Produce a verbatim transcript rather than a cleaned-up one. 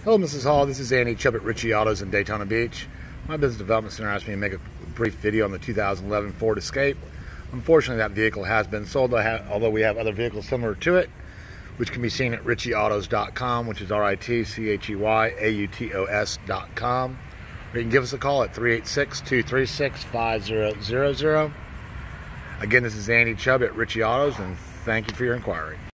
Hello, Missus Hall. This is Andy Chubb at Ritchie Autos in Daytona Beach. My business development center asked me to make a brief video on the two thousand eleven Ford Escape. Unfortunately, that vehicle has been sold, although we have other vehicles similar to it, which can be seen at ritchie autos dot com, which is R I T C H E Y A U T O S dot com. Or you can give us a call at three eight six, two three six, five zero zero zero. Again, this is Andy Chubb at Ritchie Autos, and thank you for your inquiry.